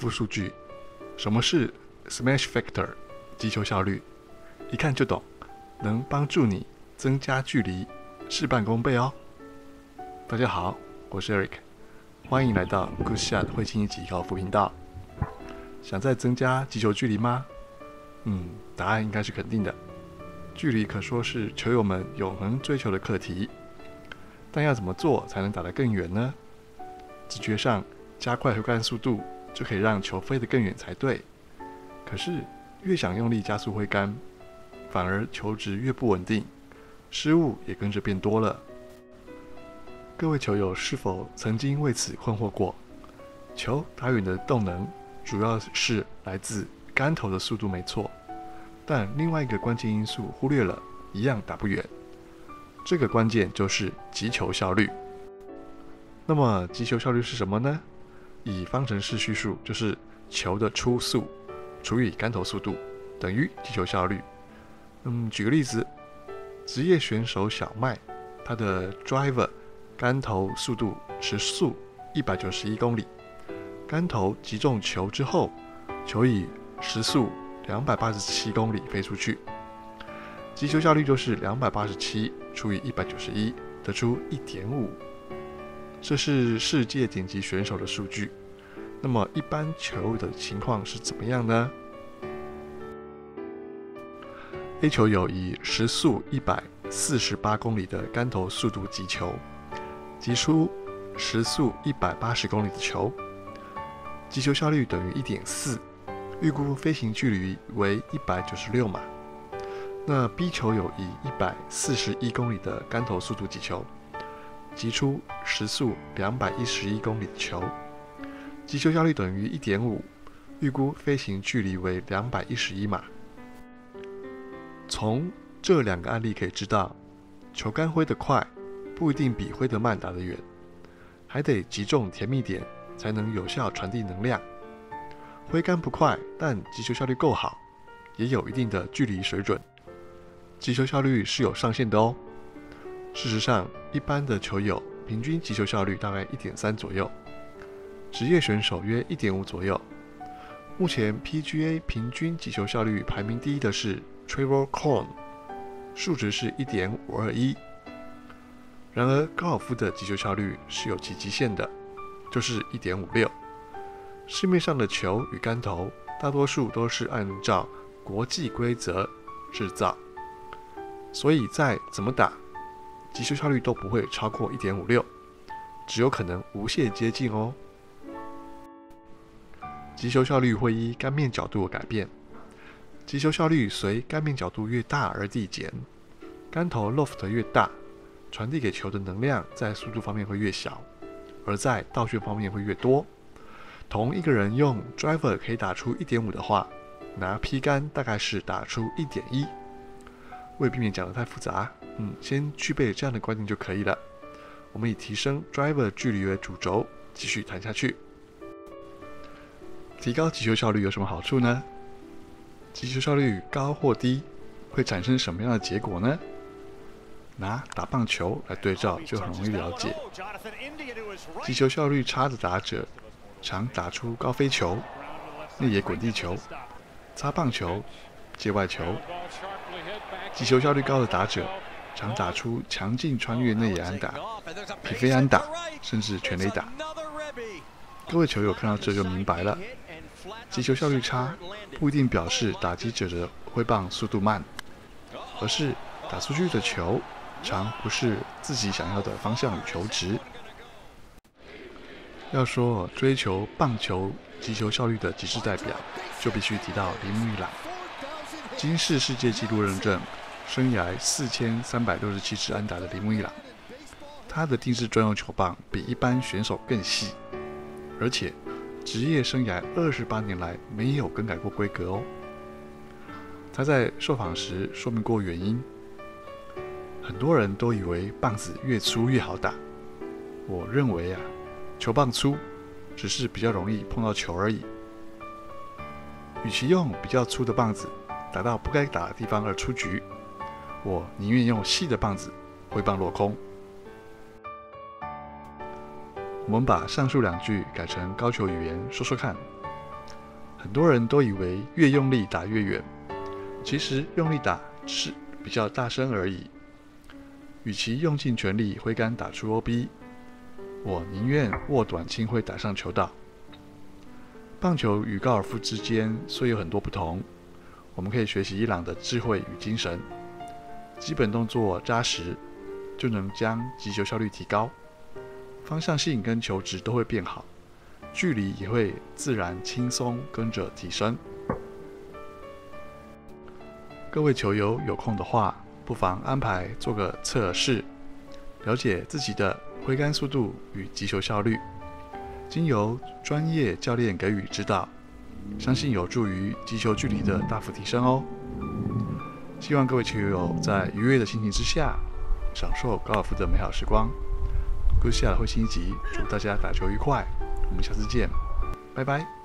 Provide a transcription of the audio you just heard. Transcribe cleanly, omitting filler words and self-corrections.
夫数据。什么是 Smash Factor 击球效率？一看就懂，能帮助你增加距离，事半功倍哦。大家好，我是 Eric， 欢迎来到 Good Shot 会轻易击高尔夫频道。想再增加击球距离吗？答案应该是肯定的。距离可说是球友们永恒追求的课题，但要怎么做才能打得更远呢？直觉上加快挥杆速度就可以让球飞得更远才对，可是越想用力加速挥杆，反而球质越不稳定，失误也跟着变多了。各位球友是否曾经为此困惑过？球打远的动能主要是来自杆头的速度没错，但另外一个关键因素忽略了，一样打不远。这个关键就是击球效率。那么击球效率是什么呢？以方程式叙述，就是球的初速除以杆头速度等于击球效率。举个例子，职业选手小麦，他的 driver 杆头速度时速191公里，杆头击中球之后，球以时速287公里飞出去，击球效率就是287除以191，得出1.5。这是世界顶级选手的数据。那么一般球的情况是怎么样呢？ A 球友以时速148公里的杆头速度击球，击出时速180公里的球，击球效率等于 1.4， 预估飞行距离为196码。那 B 球友以141公里的杆头速度击球，击出时速211公里的球，击球效率等于 1.5， 预估飞行距离为211码。从这两个案例可以知道，球杆挥得快不一定比挥得慢打得远，还得击中甜蜜点才能有效传递能量。挥杆不快，但击球效率够好，也有一定的距离水准，击球效率是有上限的哦。事实上，一般的球友平均击球效率大概 1.3 左右，职业选手约 1.5 左右。目前 PGA 平均击球效率排名第一的是 Trevor Korn， 数值是 1.521。 然而高尔夫的击球效率是有其极限的，就是 1.56。 市面上的球与杆头大多数都是按照国际规则制造，所以再怎么打击球效率都不会超过 1.56， 只有可能无限接近哦。击球效率会依杆面角度改变，击球效率随杆面角度越大而递减，杆头 loft 越大，传递给球的能量在速度方面会越小，而在倒旋方面会越多。同一个人用 driver 可以打出 1.5 的话，拿劈杆大概是打出 1.1。 为避免讲得太复杂，先具备这样的观念就可以了。我们以提升 driver 距离为主轴，继续谈下去。提高击球效率有什么好处呢？击球效率高或低会产生什么样的结果呢？拿打棒球来对照就很容易了解。击球效率差的打者常打出高飞球、内野滚地球、擦棒球、界外球；击球效率高的打者常打出强劲穿越内野安打、皮飞安打，甚至全垒打。各位球友看到这就明白了，击球效率差不一定表示打击者的挥棒速度慢，而是打出去的球常不是自己想要的方向与球质。要说追求棒球击球效率的极致代表，就必须提到铃木一朗。金氏世界纪录认证，生涯4367支安打的铃木一朗，他的定制专用球棒比一般选手更细，而且职业生涯28年来没有更改过规格哦。他在受访时说明过原因，很多人都以为棒子越粗越好打，我认为球棒粗只是比较容易碰到球而已。与其用比较粗的棒子打到不该打的地方而出局，我宁愿用细的棒子挥棒落空。我们把上述两句改成高球语言说说看。 很多人都以为越用力打越远，其实用力打只是比较大声而已。与其用尽全力挥杆打出 OB， 我宁愿握短轻挥打上球道。棒球与高尔夫之间虽有很多不同，我们可以学习伊朗的智慧与精神，基本动作扎实，就能将击球效率提高，方向性跟球质都会变好，距离也会自然轻松跟着提升。各位球友有空的话，不妨安排做个测试，了解自己的挥杆速度与击球效率，经由专业教练给予指导，相信有助于击球距离的大幅提升哦。希望各位球友在愉悦的心情之下，享受高尔夫的美好时光。故事下来会新一集，祝大家打球愉快，我们下次见，拜拜。